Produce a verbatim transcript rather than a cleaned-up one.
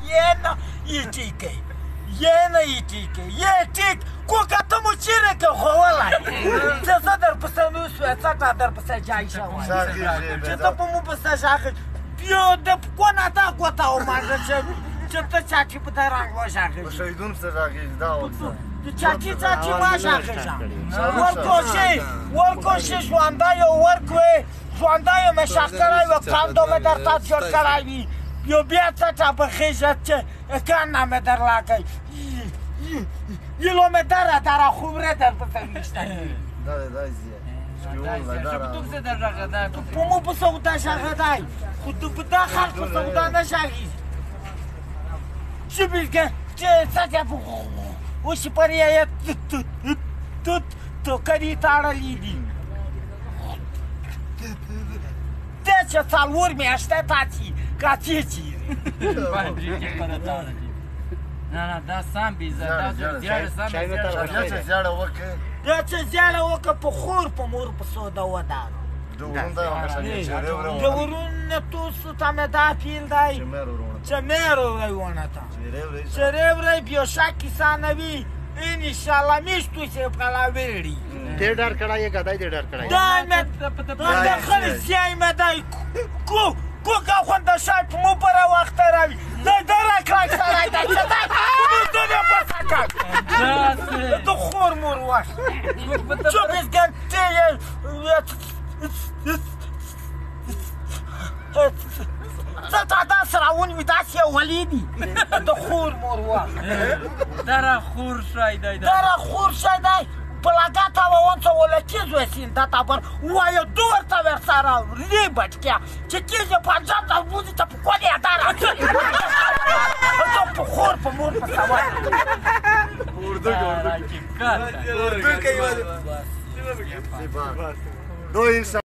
یه نه یه چیکه یه نه یه چیکه یه چیک کوکا ته مو چیرې که خوولی چې زه در پسې نه شوې څټه در پسې جای شوی چې ته په مو پسې ژاغې بیا د کونه تا ګوته ومانډه چې چې ته چاچي په ته رنګ وژاغېږي شهیدون پسې راغېږي دا اوسه چاچی چاچی ما ژاغېږه ورکوشي ورکوشي ژوندی یو ورکوې ژوندی یې مې ښخ کړی وي کاندو مې درته جوړ کړی وي بیا بیا څټه په خېژه چې کنه مې درلا کوي یلو مې دره دره خوبره در پسې ویشتني دا دی دا زیه په مو په سودا ژاغېدی خو ته په دا خلک په سودا نه ژاغېږي چې بېلګې چې څټه په اوس پر یې توت توکري تړلي دي دی چې څلور میاشتې پاتې کاتې چې نه نه دا سم بیزه دا زیاړه سم چې زیاړه وکړې دا چې زیاړه وکړه په خور په مور په سودا ودار د ورون دا د ورون توسو ته مې دا پیل دی چې مېرو ونه ته چې ری بیا ښه کیسه نه وي انشاءالله میشتو چې پلا ویړي دې ډار کړی یې ګدای دې ډار کړی دا مې دا خلک زیای مې دی کو کوکا خوند شای په مو پر وخت راوي دا دره کړای سره دا چې دا مو دنیا په سکه د خور مور وخت چې بس ګنټه څه تا دا سره ونیوي داسې یو ولیدي د خور مور وخت دره خور شای دی دره خور شای دی Plagata wa onță o lăchizue sintata băr, oaie două să versara libățchea, ce chiză panjata muzica pe coadea dara. Îți-o pe hor, pe mur, pe savat. Urducă, urducă. Urducă, urducă. Doi